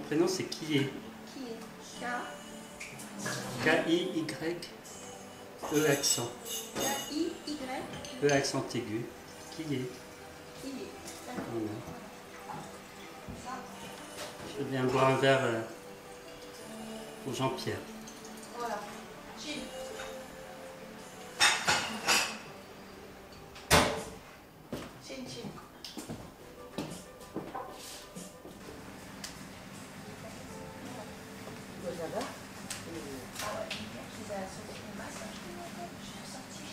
prénom c'est Kié. Kié. K-I-Y-E accent. K-I-Y. E accent aigu. Kié. Kié. Voilà. Je viens boire un verre pour Jean-Pierre. Voilà. Chill. Chill, chill. Ça va? Ah ouais, je les ai sortis de masse. Je suis sortie.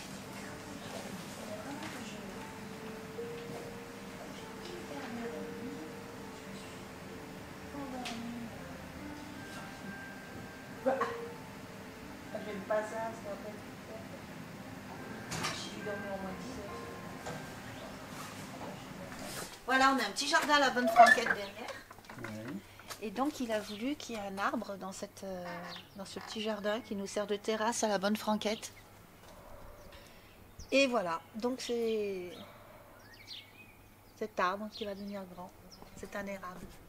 J'aime pas ça, c'est pas bon. J'ai dû dormir au moins 10 heures. Voilà, on a un petit jardin à la bonne franquette derrière. Ouais. Et donc il a voulu qu'il y ait un arbre dans ce petit jardin qui nous sert de terrasse à la bonne franquette. Et voilà, donc c'est cet arbre qui va devenir grand. C'est un érable.